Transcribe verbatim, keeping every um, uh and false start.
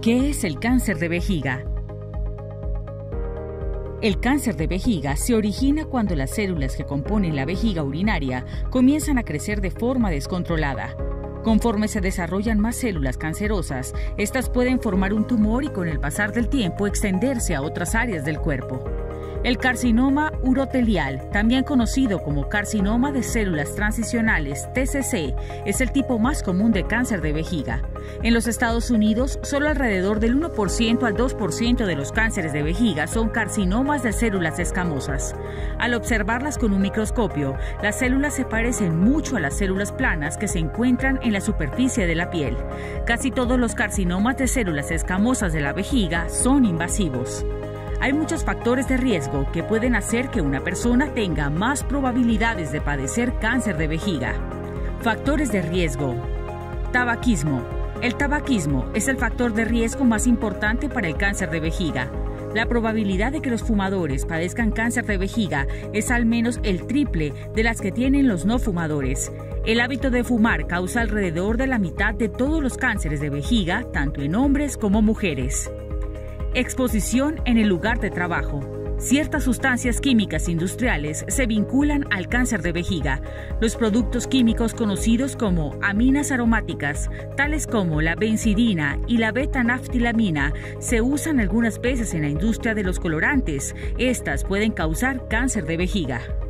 ¿Qué es el cáncer de vejiga? El cáncer de vejiga se origina cuando las células que componen la vejiga urinaria comienzan a crecer de forma descontrolada. Conforme se desarrollan más células cancerosas, estas pueden formar un tumor y con el pasar del tiempo extenderse a otras áreas del cuerpo. El carcinoma urotelial, también conocido como carcinoma de células transicionales T C C, es el tipo más común de cáncer de vejiga. En los Estados Unidos, solo alrededor del uno por ciento al dos por ciento de los cánceres de vejiga son carcinomas de células escamosas. Al observarlas con un microscopio, las células se parecen mucho a las células planas que se encuentran en la superficie de la piel. Casi todos los carcinomas de células escamosas de la vejiga son invasivos. Hay muchos factores de riesgo que pueden hacer que una persona tenga más probabilidades de padecer cáncer de vejiga. Factores de riesgo. Tabaquismo. El tabaquismo es el factor de riesgo más importante para el cáncer de vejiga. La probabilidad de que los fumadores padezcan cáncer de vejiga es al menos el triple de las que tienen los no fumadores. El hábito de fumar causa alrededor de la mitad de todos los cánceres de vejiga, tanto en hombres como mujeres. Exposición en el lugar de trabajo. Ciertas sustancias químicas industriales se vinculan al cáncer de vejiga. Los productos químicos conocidos como aminas aromáticas, tales como la benzidina y la beta-naftilamina, se usan algunas veces en la industria de los colorantes. Estas pueden causar cáncer de vejiga.